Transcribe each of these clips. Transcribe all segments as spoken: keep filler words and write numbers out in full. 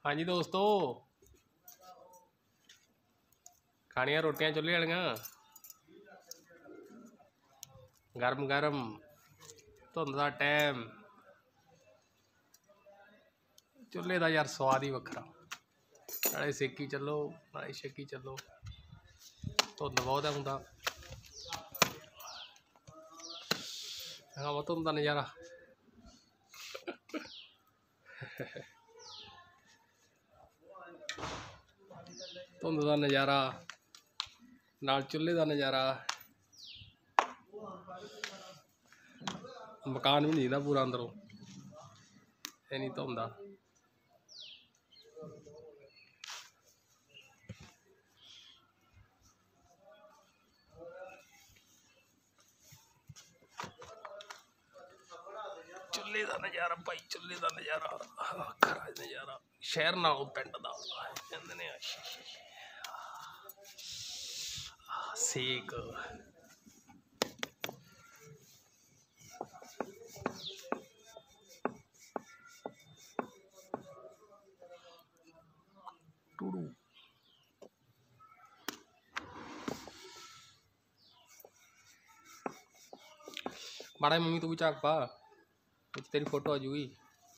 हाँ जी दोस्तों, खानिया रोटियां चुल्हे वालियां गरम गरम धुंद का टाइम चुल्हे का यार स्वाद ही वखरा। नाले सेकी चलो नाले छेकी चलो, धुंद बहुत है हुंदा हाँ धुंद का नज़ारा धुंद का नज़ारा नाल चुल्हे का नज़ारा। मकान भी नहीं दिखदा पूरा अंदरों, इन्नी धुंद आ। चुल्हे का नज़ारा भाई, चुल्हे का नज़ारा खरा नज़ारा शहर नालों पिंड दा कहंदे ने। सेक टूडू माड़ा मम्मी तू भी झाक पा, तेरी फोटो आ जूगी।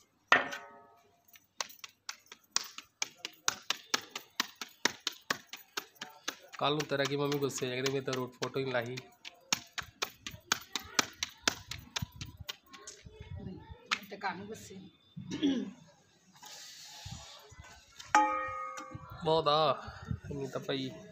कल नूं तेरा की मम्मी गुस्से कहते मेरी तो फोटो ही लाई। बहुत आ तो भाई